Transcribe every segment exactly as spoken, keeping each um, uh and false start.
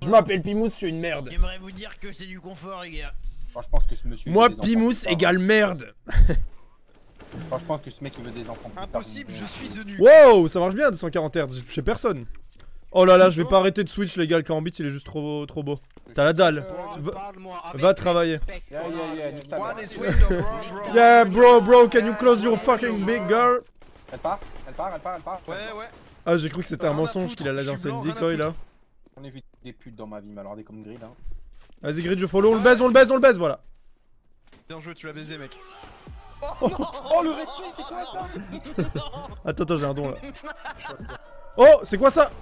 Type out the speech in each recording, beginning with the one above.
Je m'appelle Pimous, je suis une merde. J'aimerais vous dire que c'est du confort, les gars. Enfin, je pense que ce monsieur. Moi, Pimous égale merde. Enfin, je pense que ce mec il veut des enfants. Impossible, je suis The Nu. Wow, ça marche bien deux cent quarante hertz, j'ai touché personne. Oh là là, je vais pas arrêter de switch les gars, le Karambit il est juste trop trop beau. T'as la dalle. Va, va travailler. Yeah, yeah, yeah, nique ta mère. Yeah bro bro, can you close your fucking big girl? Elle part, elle part, elle part, elle part. Ouais, ouais. Ah j'ai cru que c'était un Rien à mensonge foutre, qu'il allait je suis lancer une blanc, rien à decoy là. J'en ai vu des putes dans ma vie, mais alors des comme grid hein. Vas-y Grid, je follow, on le baise, on le baise, on le baise, voilà. Bien joué, tu l'as baisé, mec. Oh, oh le respect, c'est quoi ça? Attends, attends, j'ai un don là. Oh, c'est quoi ça?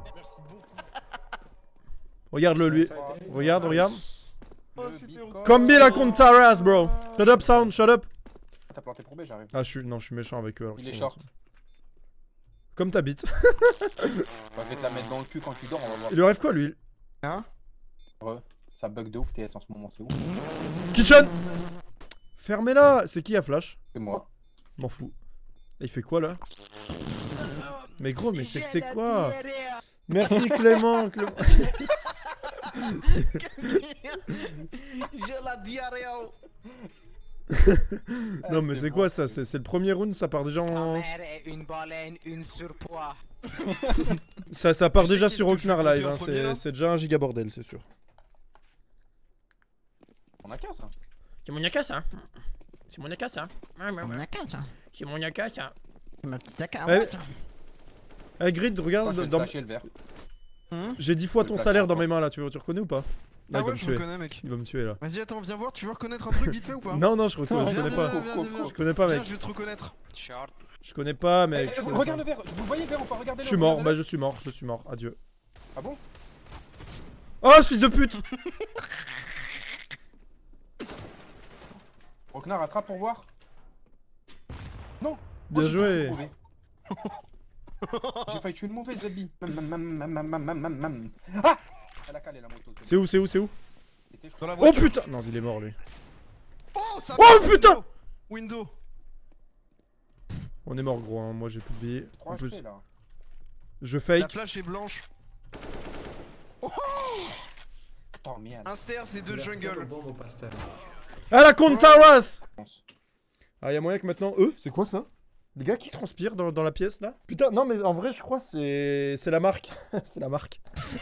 Regarde-le lui. Regarde, regarde. Comme bien la contre Taras, bro. Shut up, sound, shut up. T'as planté pour B, j'arrive. Ah, je suis. Non, je suis méchant avec eux. Alors Il est short. Comme ta bite. Bah, je vais te la mettre dans le cul quand tu dors, on va voir. Il lui rêve quoi lui? Hein? Ouais, ça bug de ouf, T S en ce moment, c'est ouf. Kitchen! Fermez-la! C'est qui à flash? C'est moi. M'en fous. Et il fait quoi là? Mais gros, mais c'est c'est quoi? Merci Clément, Clément. J'ai la diarrhée. Non mais c'est quoi ça? C'est le premier round, ça part déjà en... mère est une baleine, une surpoids. Ça, ça part Tu sais déjà qu'est-ce sur que je Oknar vais live, couper en hein. premier, là c'est déjà un giga bordel, c'est sûr. On a qu'un ça. C'est mon yaka ça. C'est mon yaka ça. On a qu'un, ça. C'est mon yaka ça. C'est ma petite AK, Ouais. ouais, ça. Eh Grid, regarde, Attends, je vais dans... te flasher le verre. j'ai dix fois Je ton le place salaire dans encore. mes mains là, tu, tu reconnais ou pas? Là, Ah il va ouais, me je tuer. reconnais, mec. Il va me tuer là. Vas-y, attends, viens voir, tu veux reconnaître un truc vite fait ou pas? Non, non, je reconnais, je Viens, connais viens, pas. viens, viens, viens. Je connais pas, Viens, mec. je vais te reconnaître. Short. Je connais pas, Eh, mec. eh, je connais regarde pas. le verre, vous voyez le verre, on peut regarder Je le suis mort, regardez-le. bah je suis mort, je suis mort. Adieu. Ah bon? Oh, ce fils de pute! Oknar, attrape pour voir. Non. Bien Oh, j'ai joué. failli tuer le mauvais. J'ai failli tuer le mauvais, Zabi. Ah! Elle a calé la moto. C'est où, c'est où, c'est où? C'était, je Dans la Oh voiture. putain! Non, il est mort lui. Oh, ça Oh, va, putain. Window. Window. On est mort gros, hein. Moi j'ai plus de vie. trois En plus, H P là. je La fake. flash est blanche. Attends, merde. Un stairs et deux jungle. Ah la compte Taras! Ah, y'a moyen que maintenant. Eux, c'est quoi ça? Les gars qui transpirent dans, dans la pièce là? Putain, non, mais en vrai, je crois c'est. C'est la marque. C'est la marque.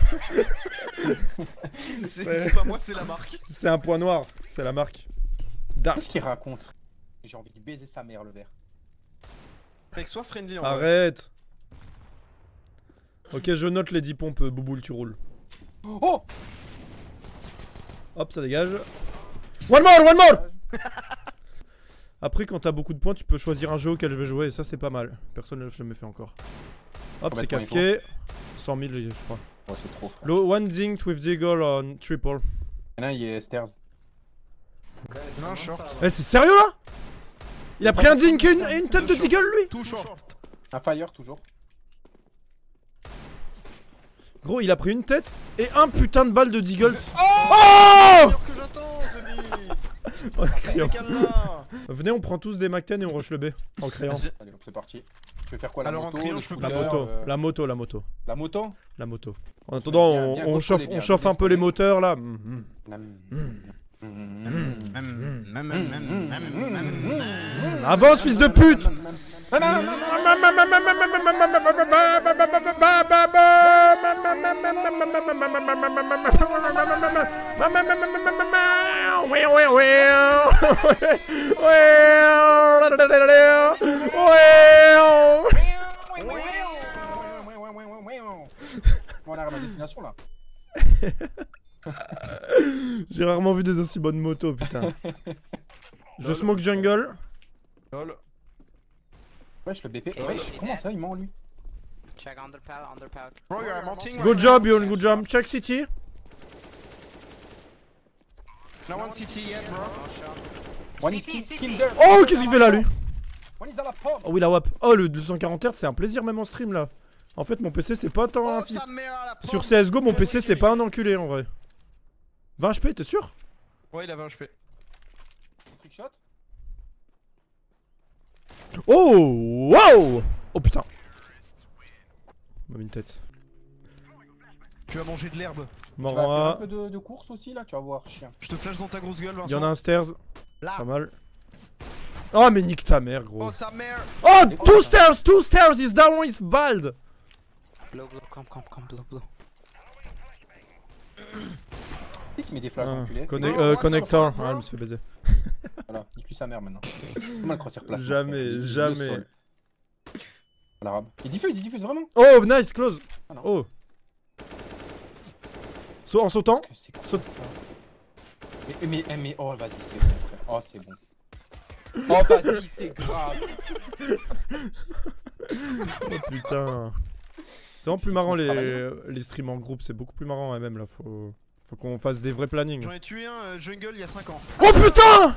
C'est c'est pas moi, c'est la marque. C'est un point noir. C'est la marque. Dark. Qu'est-ce qu'il raconte? J'ai envie de baiser sa mère, le verre. Mec, sois friendly en vrai. Arrête. Ok, je note les dix pompes, euh, Bouboule, tu roules. Oh! Hop, ça dégage. One more, one more! Après, quand t'as beaucoup de points, tu peux choisir un jeu auquel je vais jouer, et ça, c'est pas mal. Personne ne l'a jamais fait encore. Hop, c'est Combien de points casqué. cent mille, je crois. Ouais, c'est trop. frère. Low one dinked with deagle on triple. Il y en a un, il est stairs. Non, short. Eh, c'est sérieux là? Il a pris un dink et une, et une tête de deagle, lui? Tout short. Un fire, toujours. Gros, il a pris une tête et un putain de balle de deagle. Oh Oh! que j'attends, Zoli. En criant. Décale-la. Venez, on prend tous des Mac dix et on rush le B. En criant. Vas-y. Allez, c'est parti. Tu veux faire quoi, la Alors, en moto, criant, le je peux La Putain, moto, euh, la moto, la moto. La moto? La moto. En attendant, bien, on, bien on contrôlé, chauffe, bien, on chauffe un peu les bien moteurs là. Mhm. Avance, fils de pute! On arrive à destination là. J'ai rarement vu des aussi bonnes motos, putain. Je smoke jungle. Lol. Wesh, le B P. Wesh, comment ça, il ment lui? Check underpal, underpal. Bro, you're mounting. Good job, Yon, good job. Check city. No one C T yet, bro. One is kill, kill girl. Oh, qu'est-ce qu'il fait là, lui? One is à la pomme. Oh oui, la W A P. Oh, le deux cent quarante hertz, c'est un plaisir même en stream là. En fait, mon P C, c'est pas tant un Oh, fi- sa mère à la pomme. Sur C S G O, mon P C, c'est pas un enculé en vrai. vingt H P, t'es sûr? Ouais, il avait un H P. Trickshot. Oh, wow! Oh putain. On m'a mis une tête. Tu vas manger de l'herbe. Tu vas Mort faire en un A. peu de, de course aussi là, tu vas voir, chien. Je te flash dans ta grosse gueule, Vincent. Il y en a un stairs. Là. Pas mal. Oh, mais nique ta mère, gros. Oh, sa mère. Oh, two stairs, two stairs, he's down, he's bald. Blue, blue, come, come, come, blue, blue. C'est qui met des flashs Ah, enculé. conne- Non, euh, what the connector. fuck, Ah, bro? je me suis fait baiser. Voilà, nique-lui sa mère maintenant. Comment le croisière place Jamais, jamais. L'arabe. Il diffuse, il diffuse vraiment. Oh, nice, close. Ah non. Oh. Saut en sautant. Que c'est quoi Saute. ça mais, mais, mais, oh vas-y, c'est bon frère. Oh c'est bon. Oh vas-y, c'est grave. Oh putain. C'est vraiment plus marrant les, les streams en groupe, c'est beaucoup plus marrant même là. Faut, faut qu'on fasse des vrais plannings. J'en ai tué un euh, jungle il y a cinq ans. Oh putain!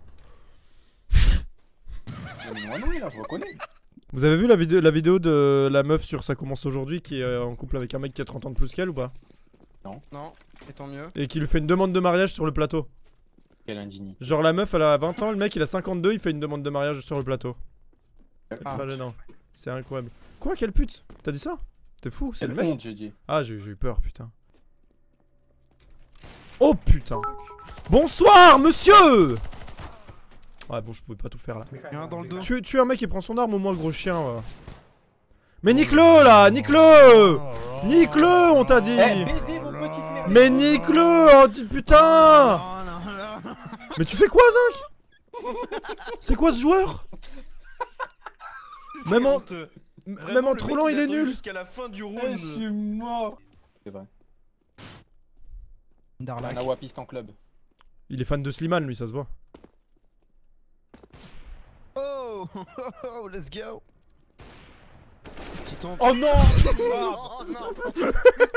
Mais moi non, là, je reconnais. Vous avez vu la vidéo, la vidéo de la meuf sur Ça commence aujourd'hui qui est en couple avec un mec qui a trente ans de plus qu'elle ou pas? Non, et tant mieux. Et qui lui fait une demande de mariage sur le plateau. Quelle indignité. Genre la meuf elle a vingt ans, le mec il a cinquante-deux, il fait une demande de mariage sur le plateau. Ah. Pas gênant. C'est incroyable. Quoi, quelle pute? T'as dit ça? T'es fou, c'est C'est le le mec? honte, j'ai dit. Ah, j'ai j'ai eu peur, putain. Oh putain. Bonsoir, monsieur! Ouais, bon, je pouvais pas tout faire là. Il y en a un dans le dos. Tu, tu es un mec qui prend son arme au moins, gros chien. Ouais. Mais nique-le là! Nique-le! Nique-le, on t'a dit! Eh, baisez vos petites merdes. Mais nique-le! Oh, dit putain! Oh, non, non. Mais tu fais quoi, Zinc? C'est quoi ce joueur? Même en, Honteux. même Vraiment, en le trollant, mec, il est attendu nul. Jusqu'à la fin du round. Eh, je suis mort. C'est vrai. Darlac. Un Awapiste en club. Il est fan de Slimane, lui, ça se voit. Oh, oh, let's go. Qu'est-ce qui tombe? Oh non. Oh non.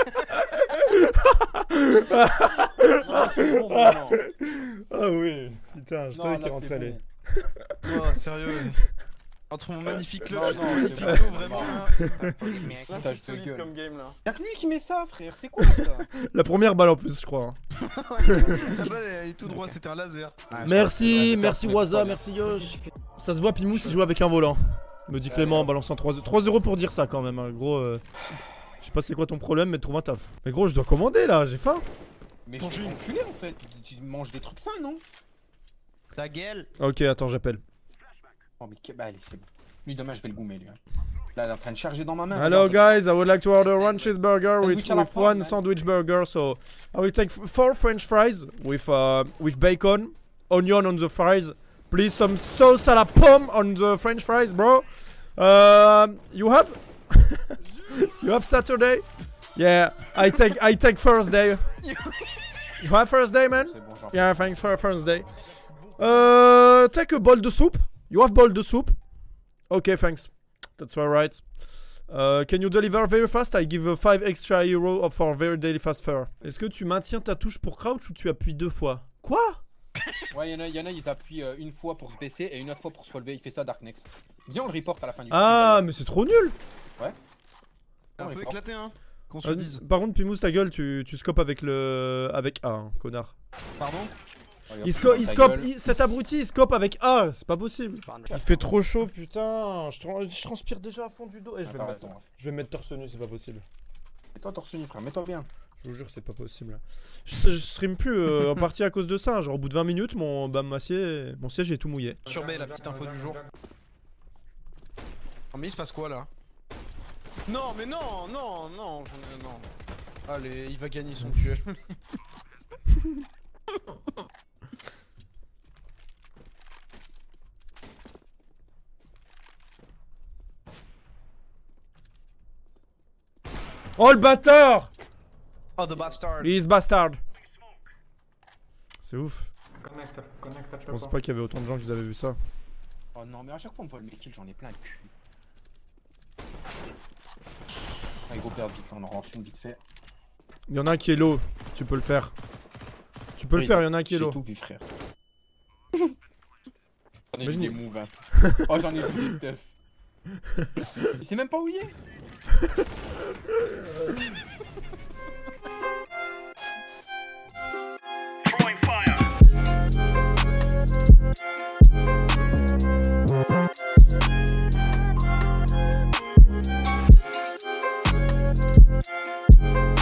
Ah, c'est bon, non. Ah oui, putain, je Non, savais là, qu'il rentrait c'est les. bon. Oh, sérieux. Entre mon magnifique clutch Non, et non, ton c'est magnifique bon. saut, vraiment là. Forgive me, I Là, can't. Ça, c'est je te solide gueule. comme game là. Y'a que lui qui met ça, frère. C'est quoi ça? La première balle en plus, je crois. hein. La balle elle est tout droit, c'était un laser. Merci, Ouais, merci mais Waza, pas merci Yosh. Ça se voit, Pimous, il joue avec un volant. Me dit Clément en balançant trois euros pour dire ça quand même, hein. Gros. Euh... Je sais pas c'est quoi ton problème, mais trouve un taf. Mais gros, je dois commander là, j'ai faim. Mais je Manger suis une. enculé en fait. Tu tu manges des trucs sains, non? Ta gueule. Ok, attends, j'appelle. Oh, mais que- bah allez, c'est bon. Lui, demain, je vais le goumer, lui. hein. Là, il est en train de charger dans ma main. Hello regarde. guys, I would like to order one cheeseburger with, Sandwich à la with pomme, one man. sandwich burger. So I will take f- four French fries with uh, with bacon, onion on the fries. Please some sauce à la pomme on the French fries, bro. Uh, you have you have Saturday? Yeah, I take I take Thursday. You have Thursday, man? C'est bon, j'en Yeah, thanks for Thursday. Uh, take a bowl de soup. You have bowl de soup? Okay, thanks. That's alright. Uh, can you deliver very fast? I give a five extra euro for very daily fast fare. Est-ce que tu maintiens ta touche pour crouch ou tu appuies deux fois? Quoi? Ouais, y'en a, y en a, ils appuient euh, une fois pour se baisser et une autre fois pour se relever. Il fait ça, Darknex. Viens, on le report à la fin du Ah, mais c'est trop nul! Un peu éclaté, hein. Qu'on se Euh, le dise. par contre, Pimous, ta gueule, tu, tu scopes avec le. avec A, hein, connard. Pardon? Il, sco il scope, il- cet abruti, il scope avec A, c'est pas possible. Il fait trop chaud, putain. Je, tran- je transpire déjà à fond du dos. Eh, je, vais me mettre, je vais me mettre torse nu, c'est pas possible. Mets-toi torse nu, frère. Mets-toi bien. Je vous jure, c'est pas possible. Je, je stream plus euh, en partie à cause de ça. Genre, au bout de vingt minutes, mon, bah, ma siège, mon siège est tout mouillé. Sur B, la petite info du jour. Oh, mais il se passe quoi là? Non, mais non, non, non, je- non. Allez, il va gagner son duel. Oh le bâtard! Oh, the bastard. He is bastard! C'est ouf. Connecteur, connecteur, Je pense pas qu'il y avait autant de gens qui avaient vu ça. Oh non, mais à chaque fois, on me vole mes kills, j'en ai plein le cul. Ah, il faut perdre vite, on en rend une vite fait. Il y en a un qui est low, tu peux le faire. Tu peux le Oui, faire, il y en a un qui est J'ai low. tout vu, frère. J'en ai vu Imagine- des moves, hein. Oh, j'en ai vu des stuff. Il sait même pas où il est.